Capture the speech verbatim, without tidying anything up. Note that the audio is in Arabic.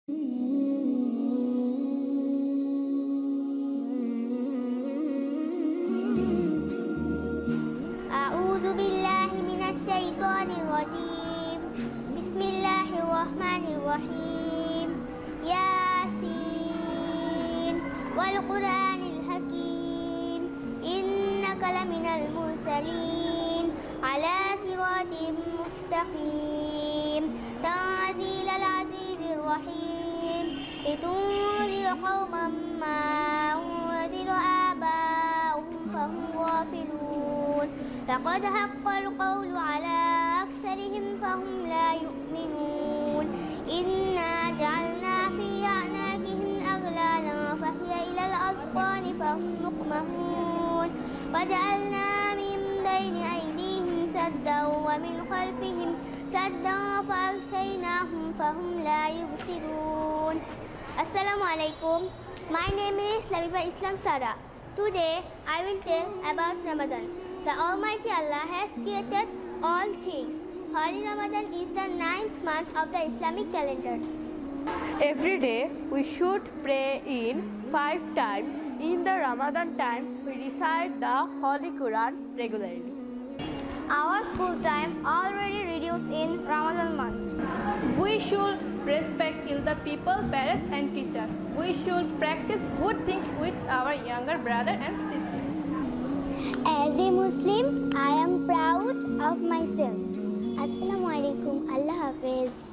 أعوذ بالله من الشيطان الرجيم. بسم الله الرحمن الرحيم. ياسين والقرآن الحكيم إنك لمن المرسلين على صراط مستقيم تنزيل العزيز الرحيم لتنذر قوما ما أنذر آباؤهم فهم غافلون لقد حق القول على أكثرهم فهم لا يؤمنون إنا جعلنا في أعناقهم أغلالا فهي إلى الأذقان فهم مقمحون وجعلنا من بين أيديهم سدا ومن خلفهم سدا فأغشيناهم فهم لا يبصرون. Assalamu alaikum. My name is Labiba Islam Sara. Today I will tell about Ramadan. The Almighty Allah has created all things. Holy Ramadan is the ninth month of the Islamic calendar. Every day we should pray in five times. In the Ramadan time, we recite the Holy Quran regularly. Our school time already reduced in Ramadan month. We should respect elder people, parents and teachers. We should practice good things with our younger brother and sister. As a Muslim, I am proud of myself. Assalamu alaikum. Allah Hafiz.